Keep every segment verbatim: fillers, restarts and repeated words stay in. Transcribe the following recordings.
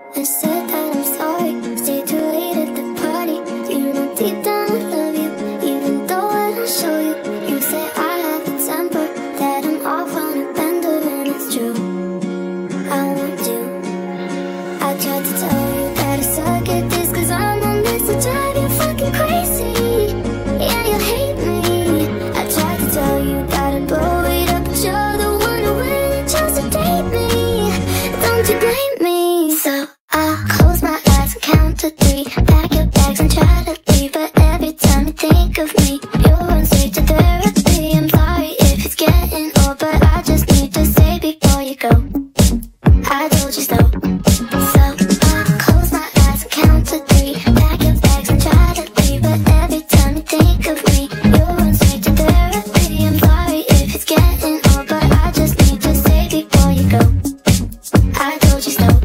I said that I'm sorry, stayed too late at the party. You know deep down I love you, even though I don't show you. You say I have a temper, that I'm off on a bender, and it's true. I want you. I tried to tell you that I suck at this, cause I'm the mess to drive you fucking crazy. Yeah, you hate me. I tried to tell you that I blow it up, but you're the one who went and chose to date me. Don't you blame me? So I'll close my eyes and count to three, pack your bags and try to leave. But every time you think of me, you run straight to therapy. I'm sorry if it's getting old, but I just need to say before you go, I told you so. So I'll close my eyes and count to three, pack your bags and try to leave. But every time you think of me, you run straight to therapy. I'm sorry if it's getting old, but I just need to say before you go, I told you so.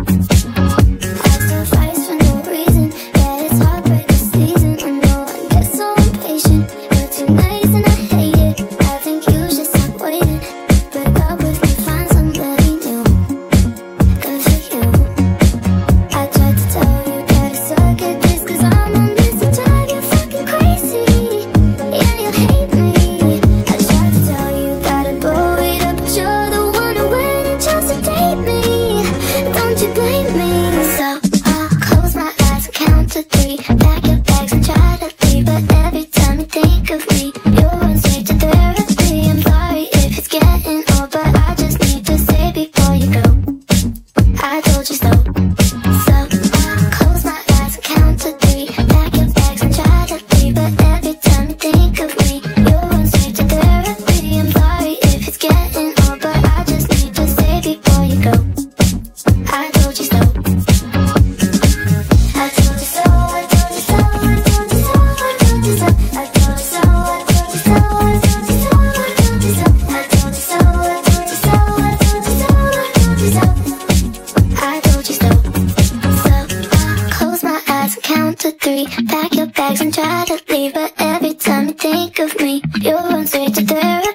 Three, pack your bags and try to leave. But every time you think of me, you run straight to therapy.